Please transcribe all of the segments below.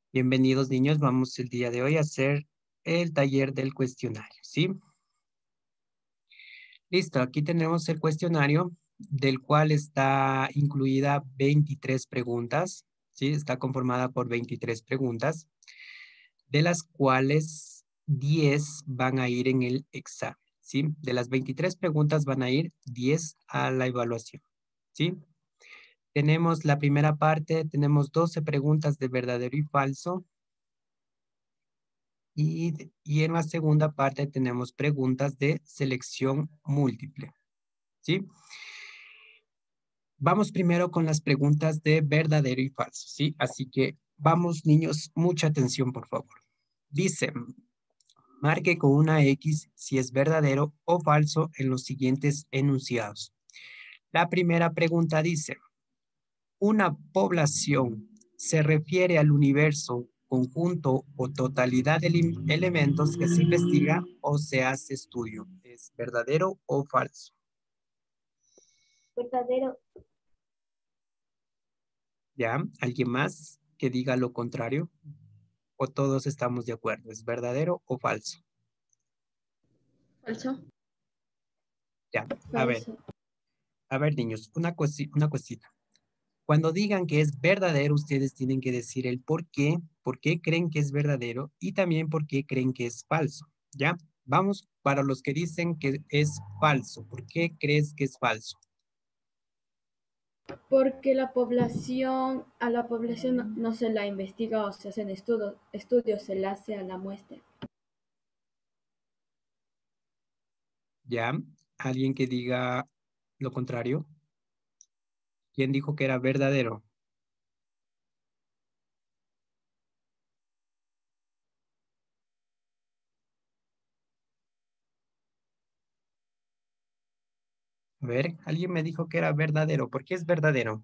Bienvenidos, niños. Vamos el día de hoy a hacer el taller del cuestionario, ¿sí? Listo, aquí tenemos el cuestionario del cual está incluida 23 preguntas, ¿sí? Está conformada por 23 preguntas, de las cuales 10 van a ir en el examen, ¿sí? De las 23 preguntas van a ir 10 a la evaluación, ¿sí? Tenemos la primera parte, tenemos 12 preguntas de verdadero y falso. Y en la segunda parte tenemos preguntas de selección múltiple, ¿sí? Vamos primero con las preguntas de verdadero y falso, ¿sí? Así que vamos, niños, mucha atención, por favor. Dice, marque con una X si es verdadero o falso en los siguientes enunciados. La primera pregunta dice, ¿una población se refiere al universo, conjunto o totalidad de elementos que se investiga o se hace estudio? ¿Es verdadero o falso? Verdadero. ¿Ya? ¿Alguien más que diga lo contrario? ¿O todos estamos de acuerdo? ¿Es verdadero o falso? Falso. Ya, Falso. a ver, niños, una cosita. Cuando digan que es verdadero, ustedes tienen que decir el por qué creen que es verdadero y también por qué creen que es falso, ¿ya? Vamos para los que dicen que es falso. ¿Por qué crees que es falso? Porque a la población no se la investiga o se hacen estudios, se la hace a la muestra. ¿Ya? ¿Alguien que diga lo contrario? ¿Quién dijo que era verdadero? A ver, alguien me dijo que era verdadero. ¿Por qué es verdadero?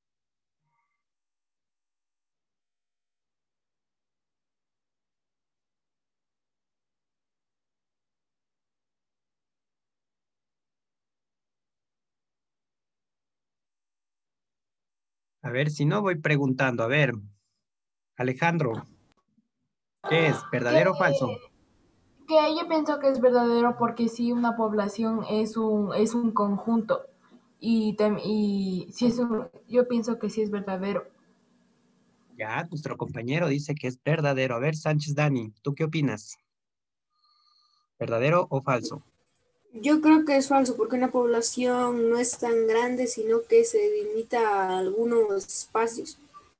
A ver, si no voy preguntando. A ver, Alejandro, ¿qué es? Que, ¿Verdadero o falso? que yo pienso que es verdadero porque si una población es un conjunto y si yo pienso que sí es verdadero. Ya, nuestro compañero dice que es verdadero. A ver, Sánchez Dani, ¿tú qué opinas? ¿Verdadero o falso? Yo creo que es falso porque una población no es tan grande, sino que se limita a algunos espacios.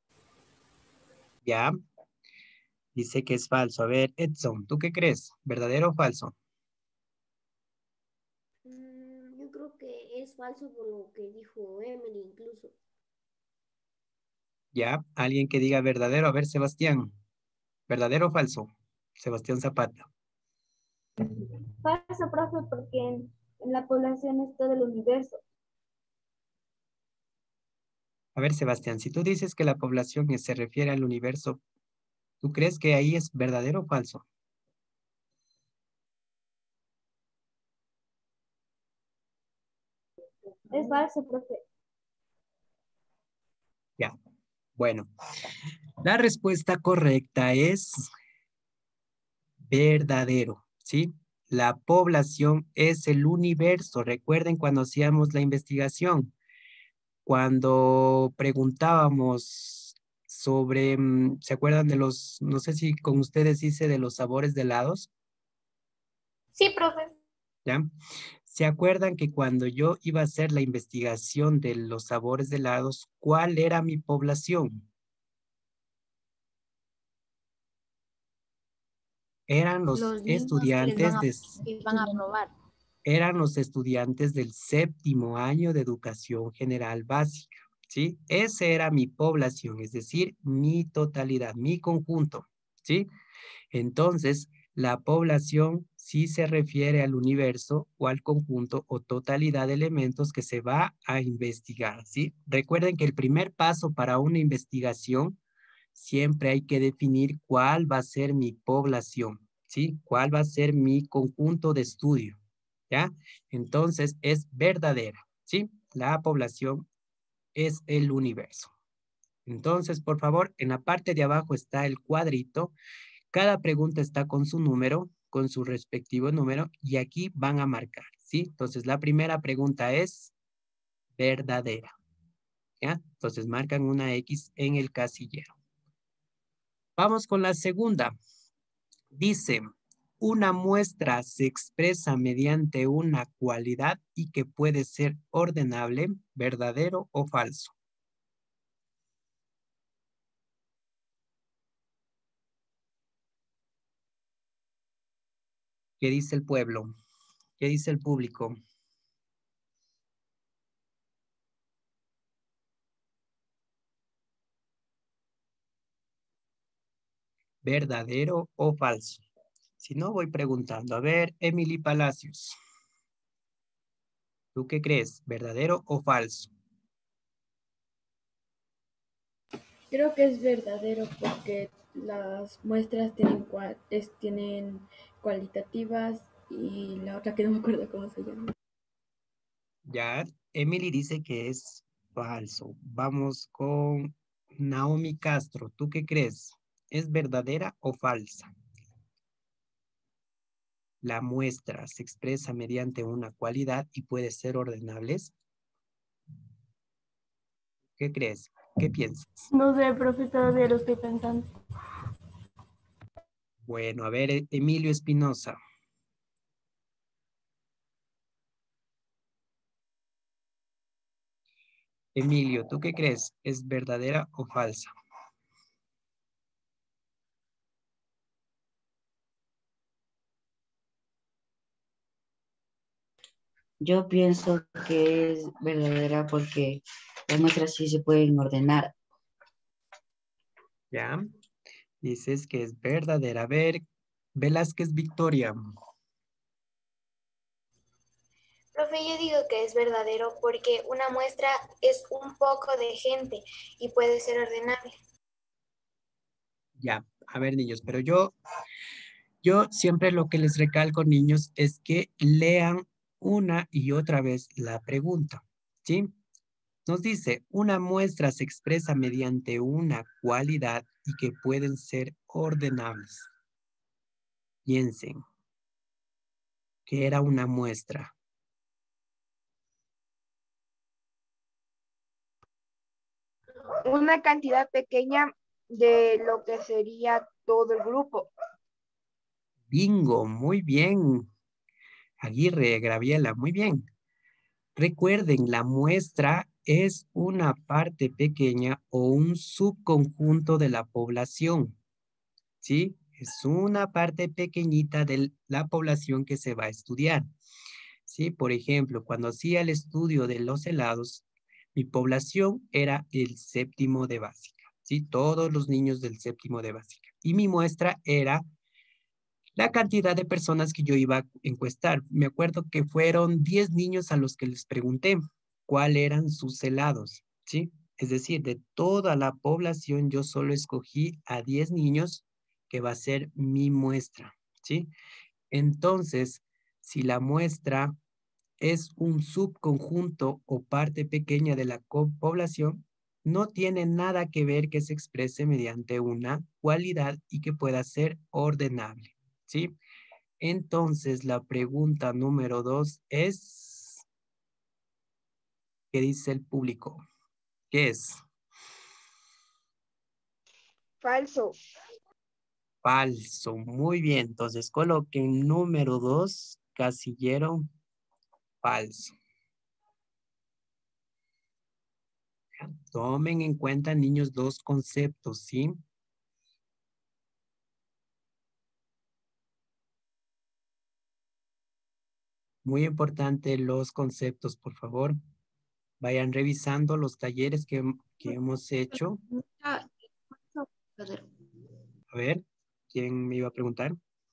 Ya, dice que es falso. A ver, Edson, ¿tú qué crees? ¿Verdadero o falso? Yo creo que es falso por lo que dijo Emily incluso. Ya, alguien que diga verdadero. A ver, Sebastián, ¿verdadero o falso? Sebastián Zapata. Falso, profe, porque en la población es todo el universo. A ver, Sebastián, si tú dices que la población se refiere al universo, ¿tú crees que ahí es verdadero o falso? Es falso, profe. Ya, bueno. La respuesta correcta es verdadero, ¿sí? La población es el universo. Recuerden cuando hacíamos la investigación, cuando preguntábamos sobre, ¿se acuerdan de los, no sé si con ustedes hice de los sabores de helados? Sí, profe. ¿Ya? ¿Se acuerdan que cuando yo iba a hacer la investigación de los sabores de helados, cuál era mi población? Eran los Los niños estudiantes que van a probar. eran los estudiantes del séptimo año de educación general básica, ¿sí? Esa era mi población, es decir, mi totalidad, mi conjunto, ¿sí? Entonces, la población sí se refiere al universo o al conjunto o totalidad de elementos que se va a investigar, ¿sí? Recuerden que el primer paso para una investigación siempre hay que definir cuál va a ser mi población, ¿sí? ¿Cuál va a ser mi conjunto de estudio? ¿Ya? Entonces es verdadera, ¿sí? La población es el universo. Entonces, por favor, en la parte de abajo está el cuadrito. Cada pregunta está con su número, con su respectivo número, y aquí van a marcar, ¿sí? Entonces, la primera pregunta es verdadera, ¿ya? Entonces, marcan una X en el casillero. Vamos con la segunda. Dice, una muestra se expresa mediante una cualidad y que puede ser ordenable, verdadero o falso. ¿Qué dice el pueblo? ¿Qué dice el público? ¿Verdadero o falso? Si no, voy preguntando. A ver, Emily Palacios. ¿Tú qué crees? ¿Verdadero o falso? Creo que es verdadero porque las muestras tienen cualitativas y la otra que no me acuerdo cómo se llama. Ya, Emily dice que es falso. Vamos con Naomi Castro. ¿Tú qué crees? ¿Es verdadera o falsa? La muestra se expresa mediante una cualidad y puede ser ordenables. ¿Qué crees? ¿Qué piensas? No sé, profe, todavía lo estoy pensando. Bueno, a ver, Emilio Espinosa. Emilio, ¿tú qué crees? ¿Es verdadera o falsa? Yo pienso que es verdadera porque las muestras sí se pueden ordenar. ¿Ya? Dices que es verdadera. A ver, Velázquez Victoria. Profe, yo digo que es verdadero porque una muestra es un poco de gente y puede ser ordenable. Ya, a ver, niños, pero yo siempre lo que les recalco, niños, es que lean una y otra vez la pregunta, ¿sí? Nos dice, una muestra se expresa mediante una cualidad y que pueden ser ordenables. Piensen, ¿qué era una muestra? Una cantidad pequeña de lo que sería todo el grupo. Bingo, muy bien. Aguirre, Graviela, muy bien. Recuerden, la muestra es una parte pequeña o un subconjunto de la población, ¿sí? Es una parte pequeñita de la población que se va a estudiar, ¿sí? Por ejemplo, cuando hacía el estudio de los helados, mi población era el séptimo de básica, ¿sí? Todos los niños del séptimo de básica. Y mi muestra era la cantidad de personas que yo iba a encuestar. Me acuerdo que fueron 10 niños a los que les pregunté cuáles eran sus helados, ¿sí? Es decir, de toda la población yo solo escogí a 10 niños que va a ser mi muestra, ¿sí? Entonces, si la muestra es un subconjunto o parte pequeña de la población, no tiene nada que ver que se exprese mediante una cualidad y que pueda ser ordenable, ¿sí? Entonces, la pregunta número 2 es, ¿qué dice el público? ¿Qué es? Falso. Falso. Muy bien. Entonces, coloquen número 2, casillero, falso. Tomen en cuenta, niños, dos conceptos, ¿sí? Muy importante los conceptos, por favor. Vayan revisando los talleres que hemos hecho. Ah, falso, verdadero. A ver, ¿quién me iba a preguntar?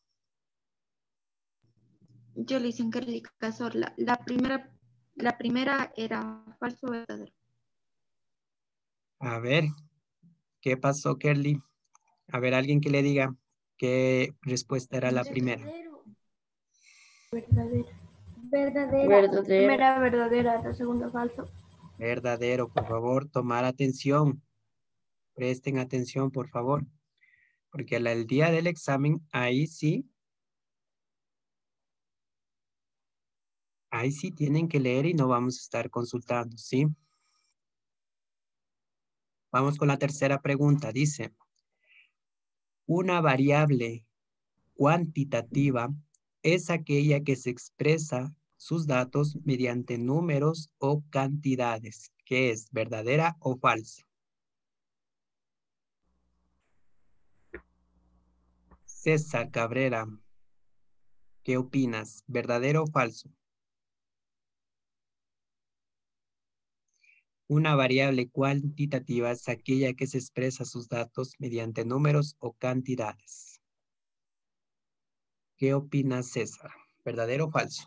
Yo le hice un caso. La primera era falso o verdadero. A ver, ¿qué pasó, Kerly? A ver, alguien que le diga qué respuesta era la primera. Verdadero. Verdadera. Verdadera. La primera verdadera, la segunda falso. Verdadero, por favor, tomar atención. Presten atención, por favor. Porque el día del examen, ahí sí tienen que leer y no vamos a estar consultando, ¿sí? Vamos con la tercera pregunta. Dice, una variable cuantitativa es aquella que se expresa sus datos mediante números o cantidades. ¿Qué es? ¿Verdadera o falsa? César Cabrera, ¿qué opinas? ¿Verdadero o falso? Una variable cuantitativa es aquella que se expresa sus datos mediante números o cantidades. ¿Qué opinas, César? ¿Verdadero o falso?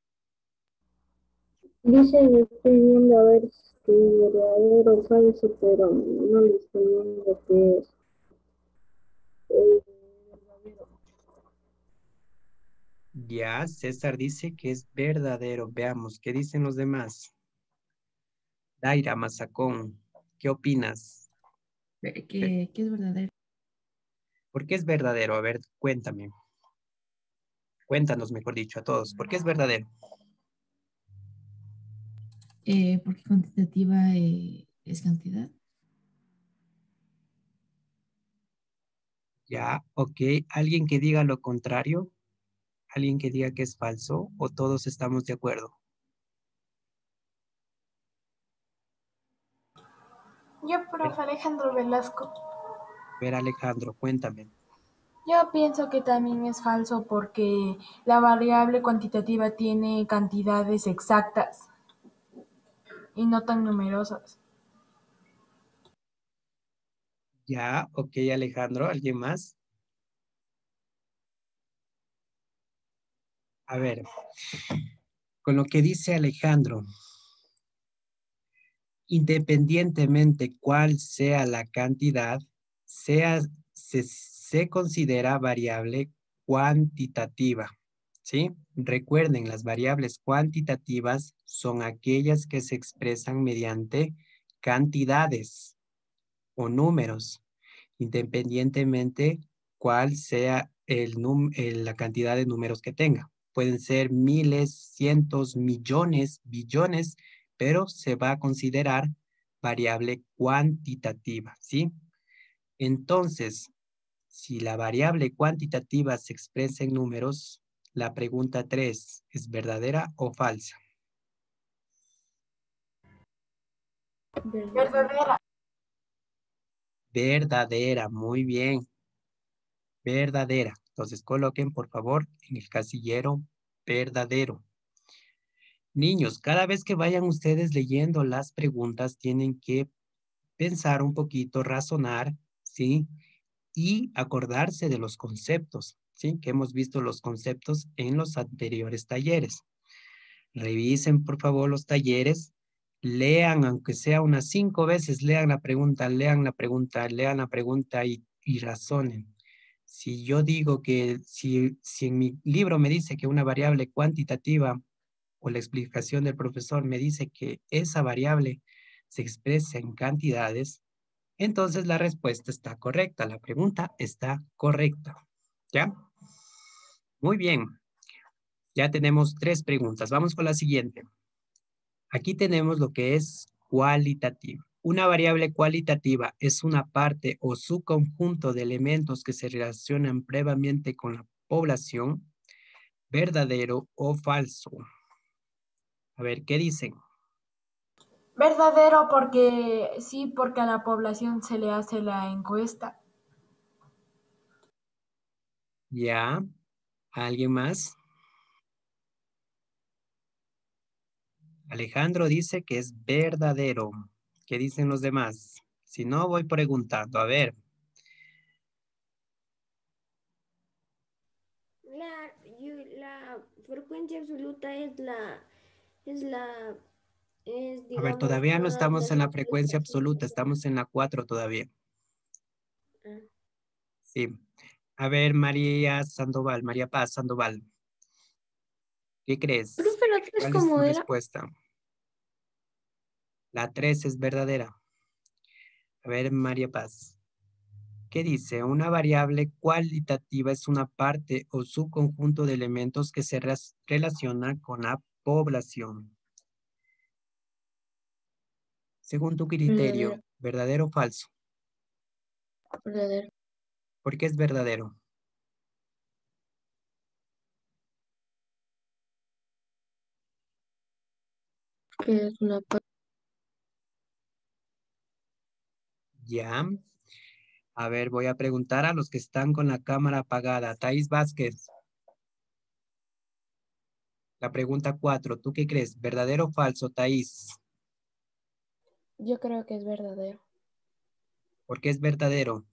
Dice, estoy viendo a ver si es verdadero o falso, pero no le estoy viendo qué es. Verdadero. Ya, César dice que es verdadero. Veamos, ¿qué dicen los demás? Daira Mazacón, ¿qué opinas? Que es verdadero. ¿Por qué es verdadero? A ver, cuéntame. Cuéntanos, mejor dicho, a todos. ¿Por qué es verdadero? Porque cuantitativa es cantidad. Ya, ok. ¿Alguien que diga lo contrario? ¿Alguien que diga que es falso? ¿O todos estamos de acuerdo? Yo, profe Alejandro Velasco. A ver, Alejandro, cuéntame. Yo pienso que también es falso porque la variable cuantitativa tiene cantidades exactas y no tan numerosas. Ya, ok, Alejandro. ¿Alguien más? A ver, con lo que dice Alejandro, independientemente cuál sea la cantidad, se considera variable cuantitativa, ¿sí? Recuerden, las variables cuantitativas son aquellas que se expresan mediante cantidades o números, independientemente cuál sea la cantidad de números que tenga. Pueden ser miles, cientos, millones, billones, pero se va a considerar variable cuantitativa, ¿sí? Entonces, si la variable cuantitativa se expresa en números, la pregunta 3, ¿es verdadera o falsa? Verdadera. Verdadera, muy bien. Verdadera. Entonces coloquen, por favor, en el casillero verdadero. Niños, cada vez que vayan ustedes leyendo las preguntas, tienen que pensar un poquito, razonar, ¿sí? Y acordarse de los conceptos, ¿sí? Que hemos visto los conceptos en los anteriores talleres. Revisen, por favor, los talleres. Lean, aunque sea unas 5 veces, lean la pregunta, lean la pregunta, lean la pregunta y razonen. Si yo digo que, si en mi libro me dice que una variable cuantitativa o la explicación del profesor me dice que esa variable se expresa en cantidades, entonces la respuesta está correcta, la pregunta está correcta. ¿Ya? Muy bien. Ya tenemos 3 preguntas. Vamos con la siguiente. Aquí tenemos lo que es cualitativa. Una variable cualitativa es una parte o subconjunto de elementos que se relacionan previamente con la población, verdadero o falso. A ver, ¿qué dicen? Verdadero porque sí, porque a la población se le hace la encuesta. ¿Ya? ¿Alguien más? Alejandro dice que es verdadero. ¿Qué dicen los demás? Si no, voy preguntando. A ver, La frecuencia absoluta digamos, todavía no todas estamos las en la frecuencia respuestas. absoluta, estamos en la 4 todavía. Ah. Sí. A ver, María Sandoval, María Paz Sandoval. ¿Qué crees? Profe, la 3 ¿Cuál es cómo tu era. respuesta? La 3 es verdadera. A ver, María Paz. ¿Qué dice? Una variable cualitativa es una parte o subconjunto de elementos que se relacionan con la población. Según tu criterio, ¿verdadero o falso? Verdadero. ¿Por qué es verdadero? Que es una Ya. A ver, voy a preguntar a los que están con la cámara apagada. Thais Vázquez. La pregunta 4. ¿Tú qué crees? ¿Verdadero o falso, Thais? Yo creo que es verdadero. ¿Por qué es verdadero?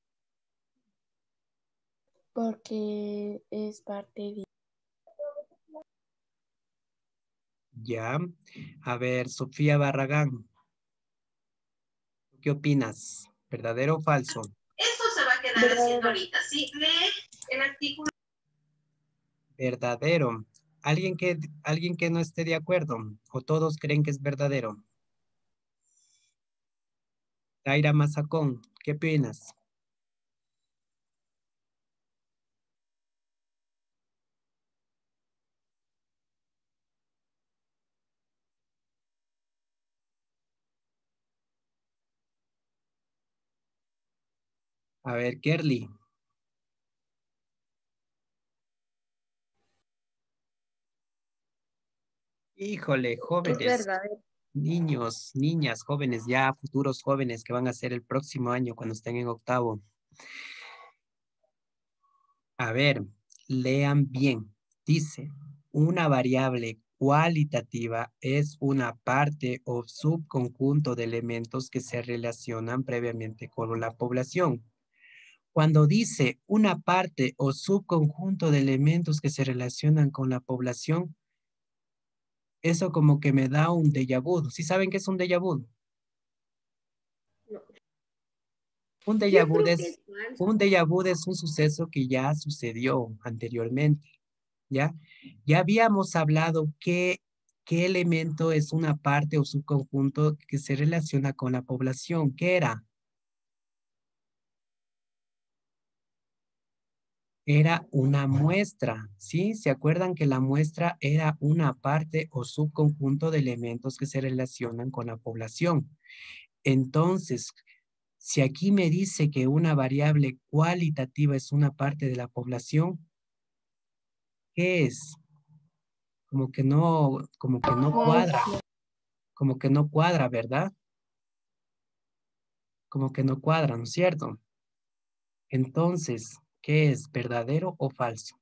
Porque es parte de... Ya. A ver, Sofía Barragán. ¿Qué opinas? ¿Verdadero o falso? Eso se va a quedar haciendo ahorita. Sí, lee el artículo. Verdadero. ¿Alguien que no esté de acuerdo? ¿O todos creen que es verdadero? Taira Mazacón, ¿qué opinas? A ver, Kerly. Híjole, jóvenes, niños, niñas, jóvenes, ya futuros jóvenes que van a ser el próximo año cuando estén en octavo. A ver, lean bien. Dice, una variable cualitativa es una parte o subconjunto de elementos que se relacionan previamente con la población. Cuando dice una parte o subconjunto de elementos que se relacionan con la población, eso como que me da un déjà vu. ¿Sí saben qué es un déjà vu? Un déjà Yo vu creo que es, es falso. un déjà vu es un suceso que ya sucedió anteriormente, ¿ya? Ya habíamos hablado qué elemento es una parte o subconjunto que se relaciona con la población. ¿Qué era? Era una muestra, ¿sí? ¿Se acuerdan que la muestra era una parte o subconjunto de elementos que se relacionan con la población? Entonces, si aquí me dice que una variable cualitativa es una parte de la población, ¿qué es? Como que no cuadra, como que no cuadra, ¿verdad? Como que no cuadra, ¿no es cierto? Entonces, ¿qué es? ¿Verdadero o falso?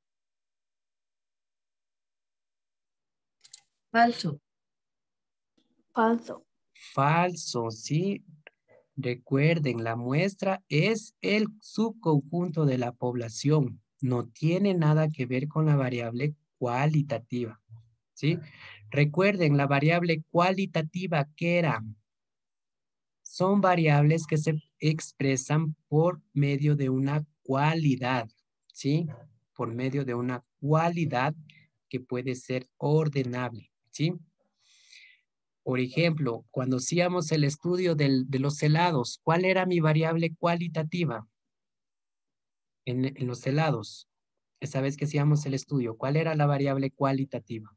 Falso. Falso. Falso, ¿sí? Recuerden, la muestra es el subconjunto de la población. No tiene nada que ver con la variable cualitativa, ¿sí? Recuerden, la variable cualitativa, ¿qué era? Son variables que se expresan por medio de una cualidad, ¿sí? Por medio de una cualidad que puede ser ordenable, ¿sí? Por ejemplo, cuando hacíamos el estudio de los helados, ¿cuál era mi variable cualitativa en los helados? Esa vez que hacíamos el estudio, ¿cuál era la variable cualitativa?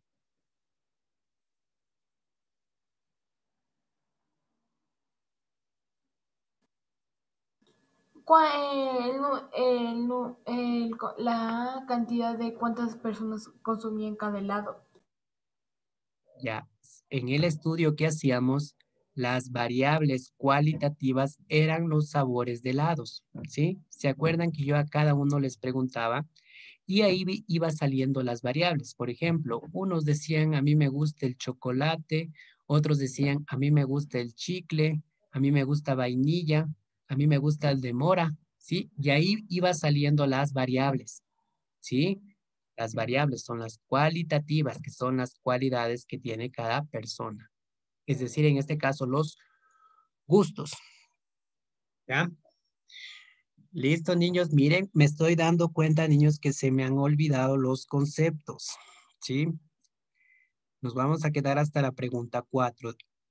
La cantidad de cuántas personas consumían cada helado. Ya, en el estudio que hacíamos, las variables cualitativas eran los sabores de helados, ¿sí? ¿Se acuerdan que yo a cada uno les preguntaba? Y ahí iba saliendo las variables. Por ejemplo, unos decían, a mí me gusta el chocolate, otros decían, a mí me gusta el chicle, a mí me gusta vainilla, a mí me gusta el de mora, ¿sí? Y ahí iba saliendo las variables, ¿sí? Las variables son las cualitativas, que son las cualidades que tiene cada persona. Es decir, en este caso, los gustos. ¿Ya? Listo, niños. Miren, me estoy dando cuenta, niños, que se me han olvidado los conceptos. ¿Sí? Nos vamos a quedar hasta la pregunta 4.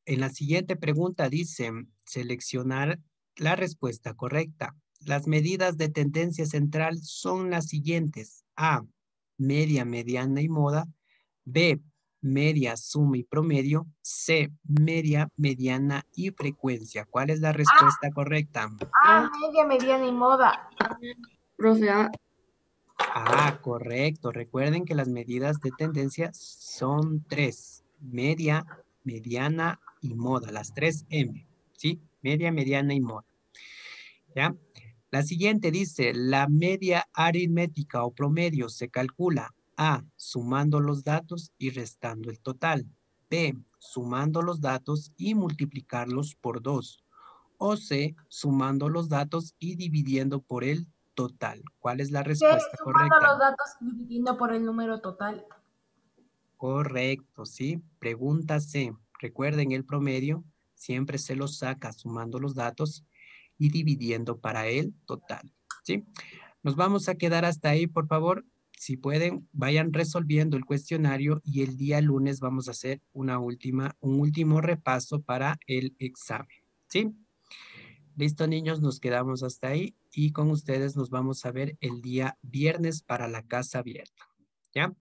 En la siguiente pregunta dice, seleccionar la respuesta correcta. Las medidas de tendencia central son las siguientes. A, media, mediana y moda. B, media, suma y promedio. C, media, mediana y frecuencia. ¿Cuál es la respuesta correcta? Media, mediana y moda. Profe, Ah, correcto. Recuerden que las medidas de tendencia son 3. Media, mediana y moda. Las 3 M. ¿Sí? Media, mediana y moda. ¿Ya? La siguiente dice, la media aritmética o promedio se calcula A, sumando los datos y restando el total. B, sumando los datos y multiplicarlos por 2. O C, sumando los datos y dividiendo por el total. ¿Cuál es la respuesta Sumando correcta? los datos y dividiendo por el número total. Correcto, ¿sí? Pregunta C. Recuerden el promedio, siempre se lo saca sumando los datos y dividiendo para el total, ¿sí? Nos vamos a quedar hasta ahí, por favor. Si pueden, vayan resolviendo el cuestionario y el día lunes vamos a hacer un último repaso para el examen, ¿sí? Listo, niños, nos quedamos hasta ahí y con ustedes nos vamos a ver el día viernes para la casa abierta, ¿ya?